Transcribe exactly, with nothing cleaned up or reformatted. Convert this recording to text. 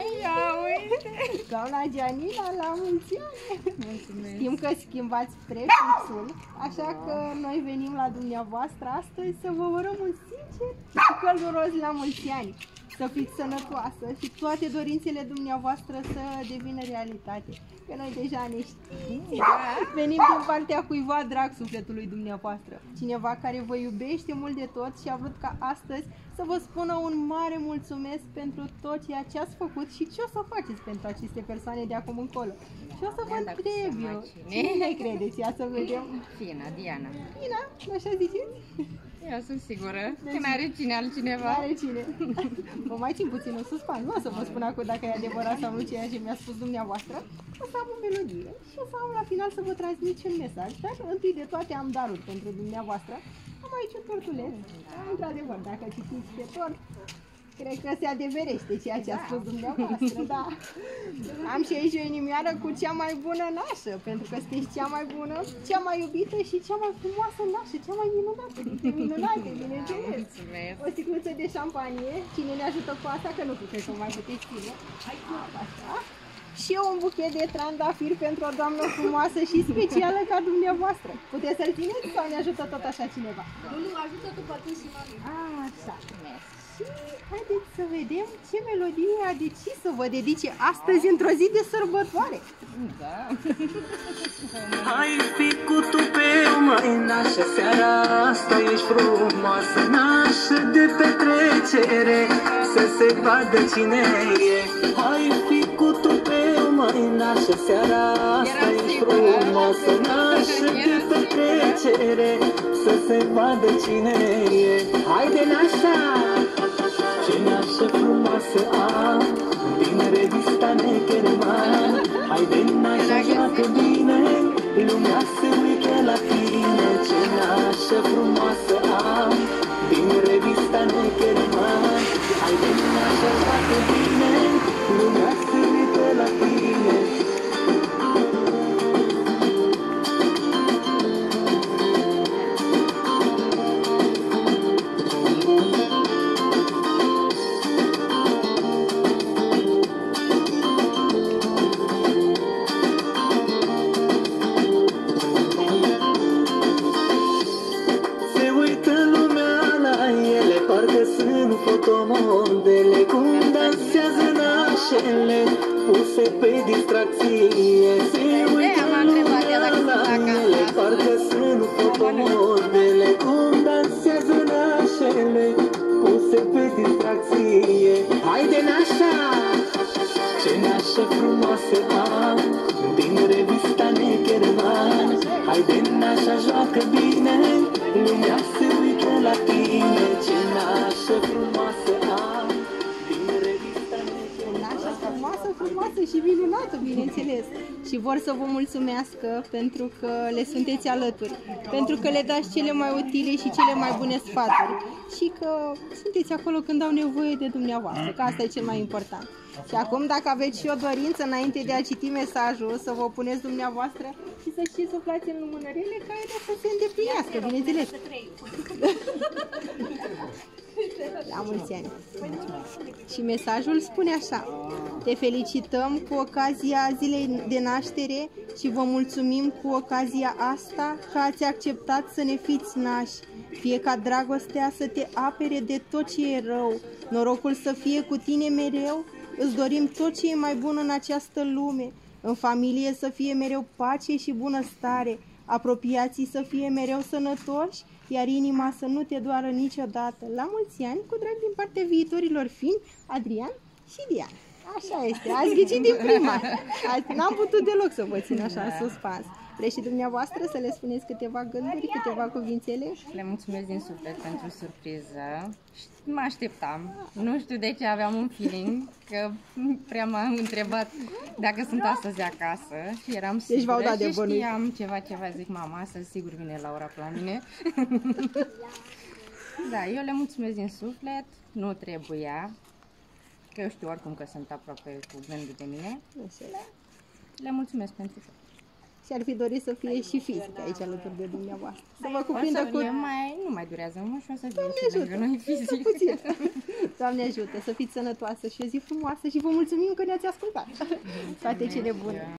Ia uite! Doamna Gianina, la mulți ani! Mulțumesc! Știm că schimbați prefixul, așa că noi venim la dumneavoastră astăzi să vă urăm un sincer și călduros la mulți ani. Să fiți sănătoasă și toate dorințele dumneavoastră să devină realitate. Că noi deja ne știm. Venim din partea cuiva drag sufletului dumneavoastră. Cineva care vă iubește mult de tot și a vrut ca astăzi să vă spună un mare mulțumesc pentru tot ceea ce ați făcut și ce o să faceți pentru aceste persoane de acum încolo. Și o să vă întreb eu. Cine credeți? Ia să vedem. Fina, Diana. Fina? Așa ziceți? Eu sunt sigură că n-are cine altcineva. N-are cine. Vă mai țin puțin în suspans. Nu o să vă spun acum dacă e adevărat sau nu ceea ce mi-a spus dumneavoastră. O să am o melodie și o să am la final să vă transmit și un mesaj. Dar întâi de toate am daruri pentru dumneavoastră. Am aici un tortuleț. Într-adevăr, dacă citiți pe tort, cred că se adeverește ceea ce a spus dumneavoastră, da. Am și aici o inimioară cu cea mai bună nașă, pentru că sunteți cea mai bună, cea mai iubită și cea mai frumoasă nașă, cea mai minunată dintre minunate, bineînțeles. O sticluță de șampanie, cine ne ajută cu asta, că nu cred că mai puteți ține. Așa. Și un buchet de trandafiri pentru o doamnă frumoasă și specială ca dumneavoastră. Puteți să-l țineți sau ne ajută tot așa cineva? Nu, nu, ajută tu pe și mami. Așa. Și haideți să vedem ce melodie a decis să vă dedice astăzi într-o zi de sărbătoare. Da. Hai fi cu tu pe mai nașă, seara asta ești frumoasă, nașă de petrecere, să se vadă cine e. Hai fi cu tu pe mai nașă, seara asta ești frumoasă, nașă de petrecere, să se vadă cine e. Haide nașa! Ce nașă frumoasă am din revista Neckerman. Haide nașa, joacă bine, lumea se uită la tine. Ce nașă frumoasă am din revista Neckerman. Haide nașa, joacă bine, lumea se uită la tine. Fotomodele cum dansează nașele puse pe distracție. Se uită lumea la ele, parcă sunt fotomodele cum dansează nașele puse pe distracție. Haide nașa! Ce nașă frumoasă am din revista Neckerman. Haide nașa, joacă bine, lumea se uită la tine. Ce nașă frumoasă am din revista Neckerman. Nașa frumoasă, frumoasă și minunată, bineînțeles. Și vor să vă mulțumească pentru că le sunteți alături, pentru că le dați cele mai utile și cele mai bune sfaturi și că sunteți acolo când au nevoie de dumneavoastră, că asta e cel mai important. Și acum, dacă aveți și o dorință înainte de a citi mesajul, să vă puneți dumneavoastră și să și suflați în lumânărele care să se îndeplinească, bineînțeles. La mulți ani! Și mesajul spune așa: te felicităm cu ocazia zilei de naștere și vă mulțumim cu ocazia asta că ați acceptat să ne fiți nași. Fie ca dragostea să te apere de tot ce e rău, norocul să fie cu tine mereu. Îți dorim tot ce e mai bun în această lume, în familie să fie mereu pace și bunăstare, apropiații să fie mereu sănătoși, iar inima să nu te doară niciodată. La mulți ani, cu drag din partea viitorilor fini, Adrian și Diana. Așa este, ați ghicit din prima. N-am putut deloc să vă țin așa în suspans. Vreți și dumneavoastră să le spuneți câteva gânduri, câteva cuvințele? Le mulțumesc din suflet pentru surpriză. Mă așteptam. Nu știu de ce aveam un feeling că prea m-am întrebat dacă sunt astăzi acasă și eram sigură deci v-au dat de și bănuit. știam ceva, ceva, zic mama, astăzi sigur vine Laura pe la mine. Da, eu le mulțumesc din suflet, nu trebuia, că eu știu oricum că sunt aproape cu gândul de mine. Le mulțumesc pentru tot. și ar fi dorit să fie și fizic aici alături de dumneavoastră. Să vă O cuprindă să cu... fie mai, nu mai durează mult și o să fie Doamne și lângă ajută! noi fizic. Puțin. Doamne ajută, să fiți sănătoasă și o zi frumoasă și vă mulțumim că ne-ați ascultat. Toate cele bune!